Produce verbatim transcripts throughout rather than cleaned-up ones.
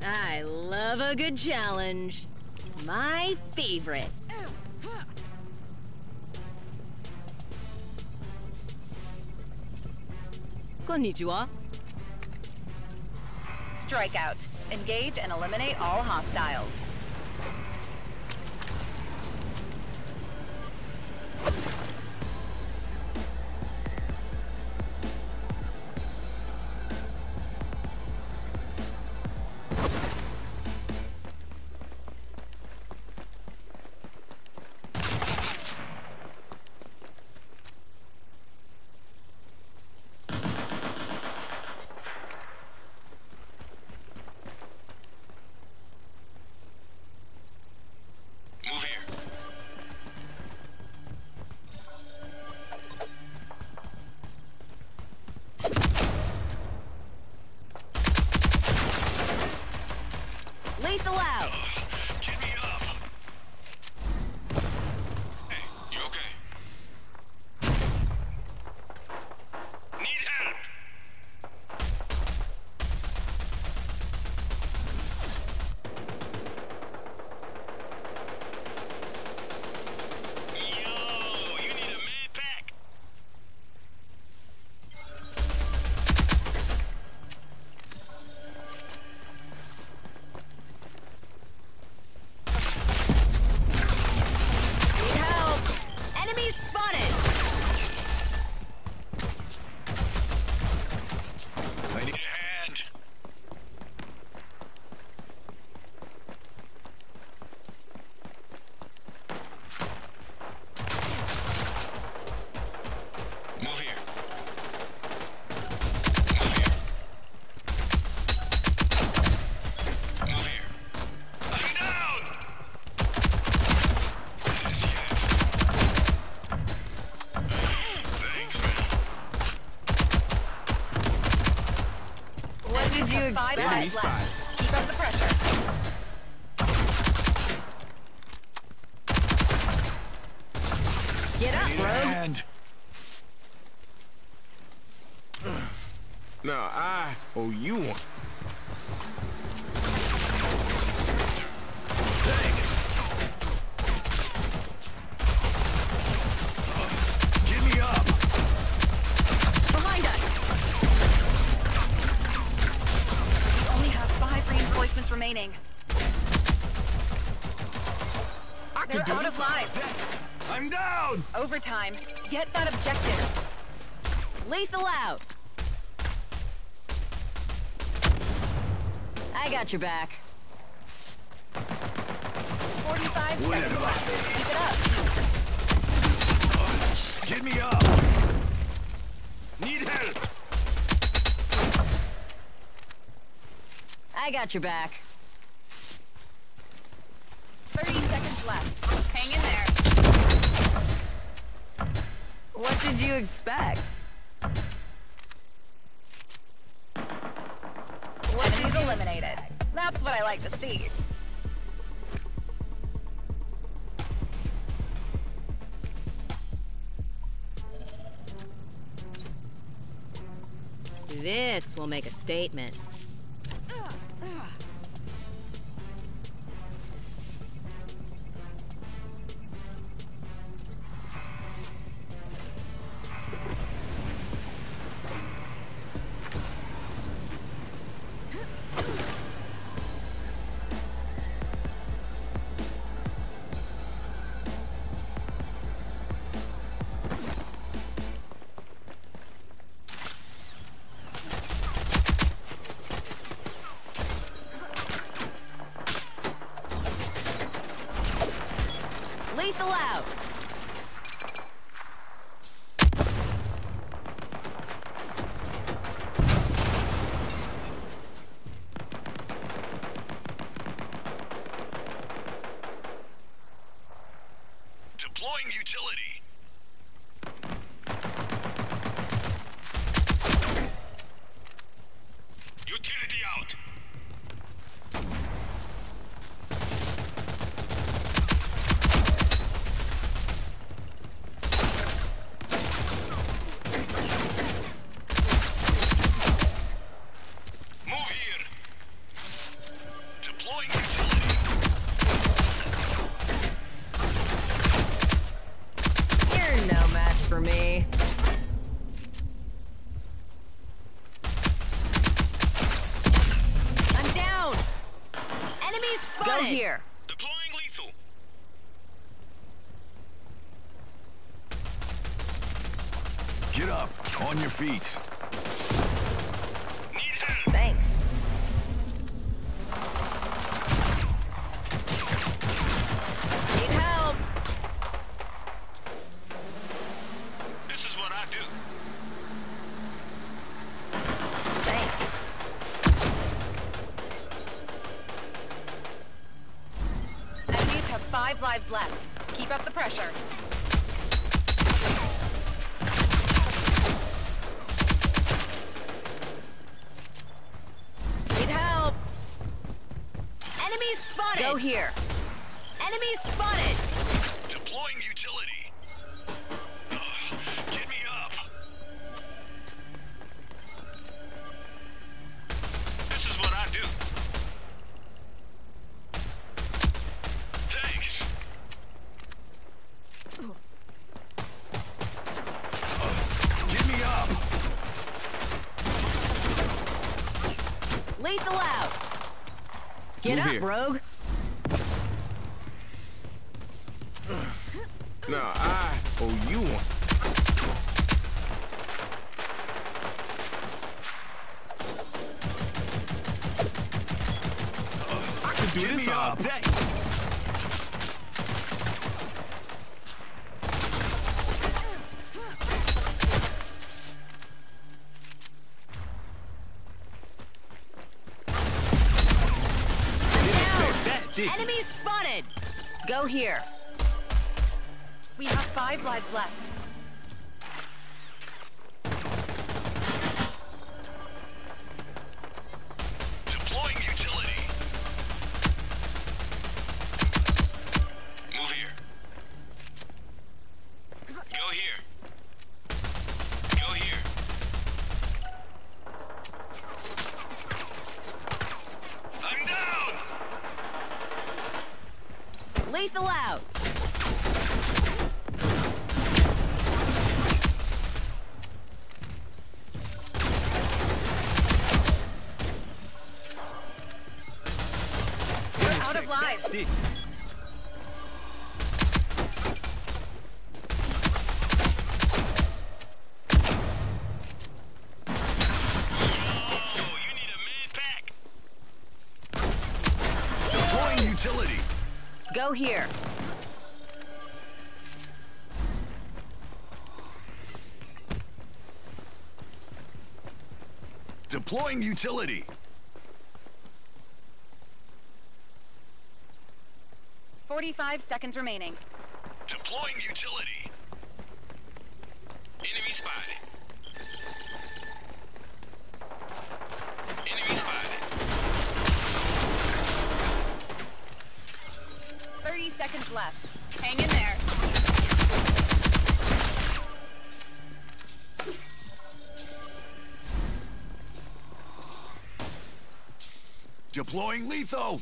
I love a good challenge. My favorite. Konnichiwa. Strikeout. Engage and eliminate all hostiles. Lethal out! Get me up! Hey, you okay? Need help! Yo, you need a med pack? Five lives left. Keep up the pressure. Get up, bro. And no, I owe you one. Thanks. Get me up. Behind us. We only have five reinforcements remaining. I They're can do out this of lives. I'm down. Overtime. Get that objective. Lethal out! I got your back. forty-five seconds left. Keep it up. Get me up. Need help. I got your back. thirty seconds left. Hang in there. What did you expect? Enemies eliminated. That's what I like to see. This will make a statement. spotted. Go here. Deploying lethal. Get up. On your feet. Need help. Thanks. Need help. This is what I do. Thanks. Enemies have five lives left. Keep up the pressure. Need help. Enemies spotted. Go here. Enemies spotted. Deploying utility. Ugh, get me up. This is what I do. Thanks. Uh, get me up. Lethal out. Get Move up, here. rogue. Now I owe you one. I could do this all day. Enemies spotted. Go here. We have five lives left. Deploying utility. Move here. Go here. Go here. I'm down. Lethal out. We're out of lives. Oh, you need a med pack. Deploying utility. Go here. Deploying utility. forty-five seconds remaining. Deploying utility. Enemy spotted. Enemy spotted. thirty seconds left. Hang in there. Deploying lethal.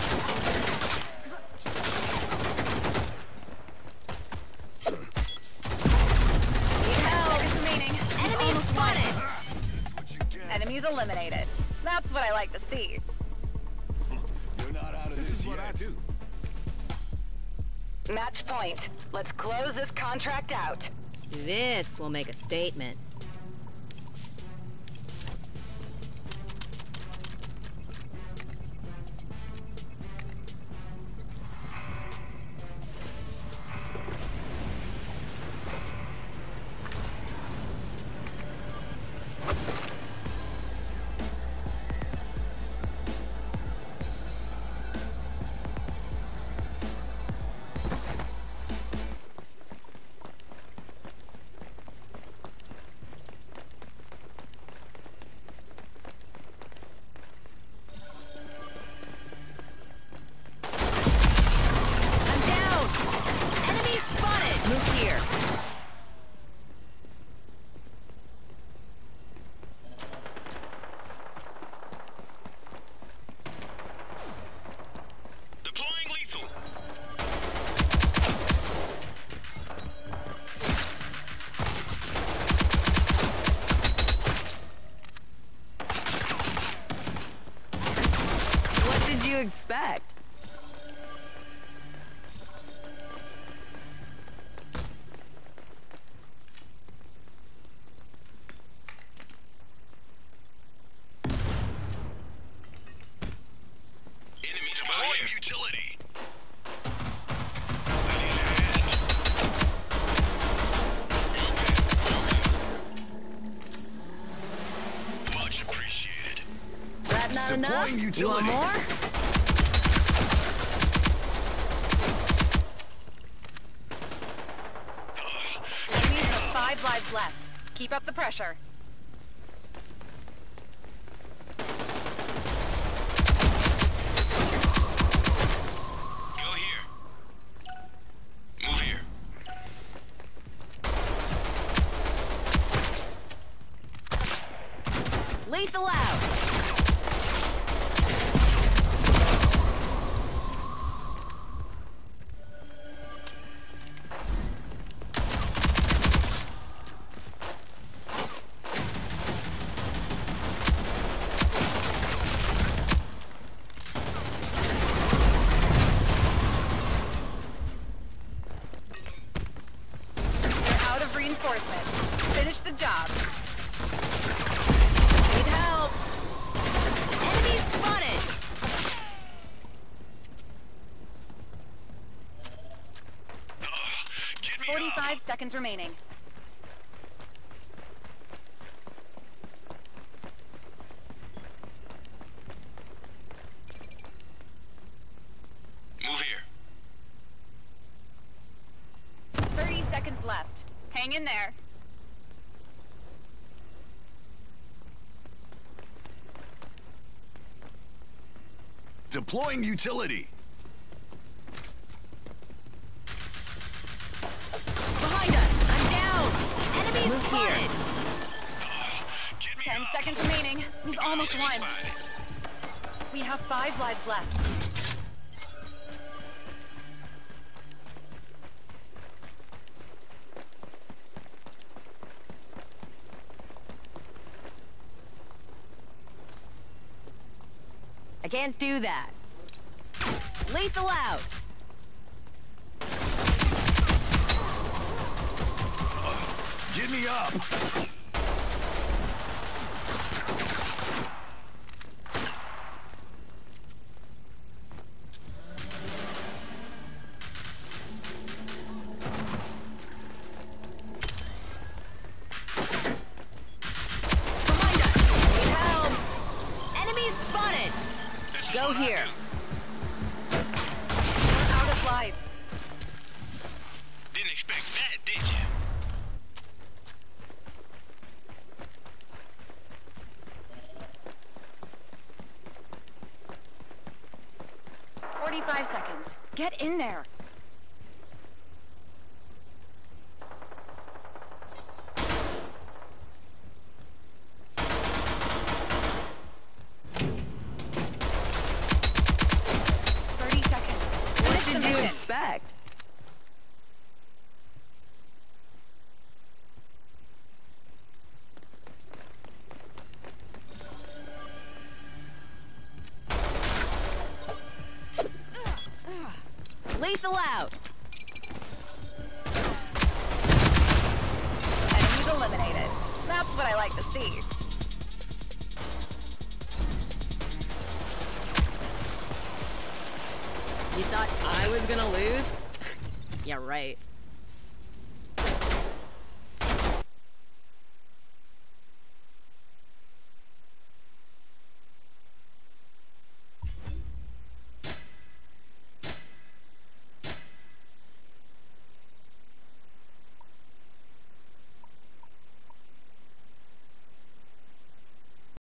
Need help. Seconds remaining. Enemies spotted. That's what you get. Enemies eliminated. That's what I like to see. You're not out of this, This is yet. what I do. Match point. Let's close this contract out. This will make a statement. I'm down. Enemies spotted. Move here. Deploying lethal. What did you expect? that not Deploying enough? You utility. want more? Enemies have five lives left. Keep up the pressure. Go here. Move here. Lethal out! You're out of reinforcement. Finish the job. Need help! Enemy spotted! Get me forty-five up. seconds remaining. Move here. thirty seconds left. Hang in there. Deploying utility. Behind us! I'm down! Enemy Move spotted! Get me Ten up. seconds remaining. We've almost Enemy won. spotted. We have five lives left. I can't do that. Lethal out! Get me up. Behind us! Need help! Enemies spotted! This is Go what I here. do. We're out of lives. Didn't expect that, did you? forty-five seconds. Get in there. thirty seconds. What Finish the did you mission. expect? Lethal out! Enemies eliminated. That's what I like to see. You thought I was gonna lose? Yeah, right.